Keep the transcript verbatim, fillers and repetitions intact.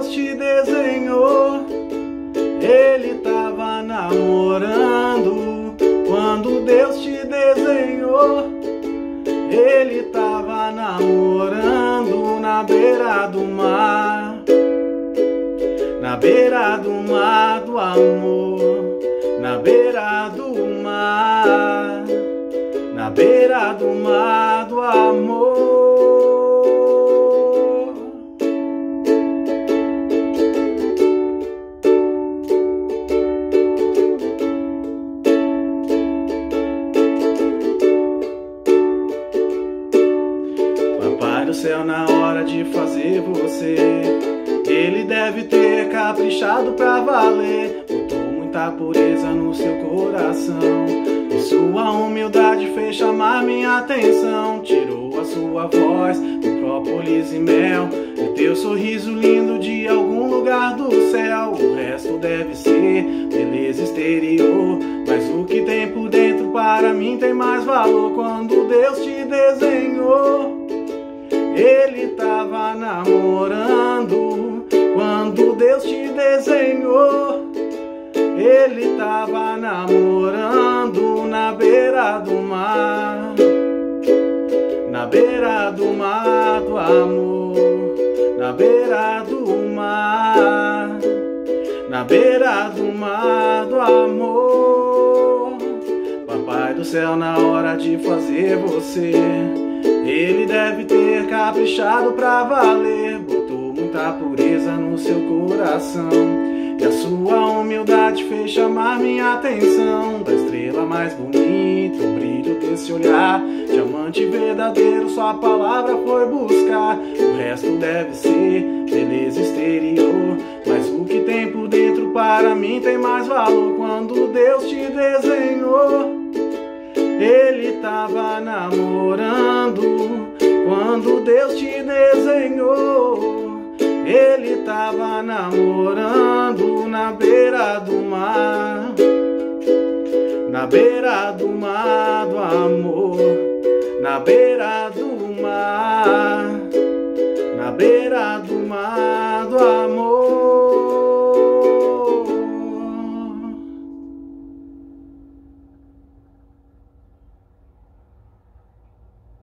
Deus te desenhou, Ele tava namorando. Quando Deus te desenhou, Ele tava namorando na beira do mar, na beira do mar do amor, na beira do mar, na beira do mar do amor. Papai do céu, na hora de fazer você, Ele deve ter caprichado pra valer. Botou muita pureza no seu coração, e sua humildade fez chamar minha atenção. Tirou a sua voz do própolis e mel, e teu sorriso lindo de algum lugar do céu. O resto deve ser beleza exterior, mas o que tem por dentro para mim tem mais valor. Quando Deus te desenhou, Ele tava namorando. Quando Deus te desenhou, Ele tava namorando na beira do mar, na beira do mar do amor, na beira do mar, na beira do mar do amor. Papai do céu, na hora de fazer você, Ele deve ter caprichado pra valer. Botou muita pureza no seu coração, e a sua humildade fez chamar minha atenção. Da estrela mais bonita, o brilho desse olhar, diamante verdadeiro, sua palavra foi buscar. O resto deve ser beleza exterior, mas o que tem por dentro para mim tem mais valor. Quando Deus te desenhou, Ele tava namorando. Quando Deus te desenhou, Ele tava namorando na beira do mar, na beira do mar do amor, na beira do mar, na beira do mar do amor.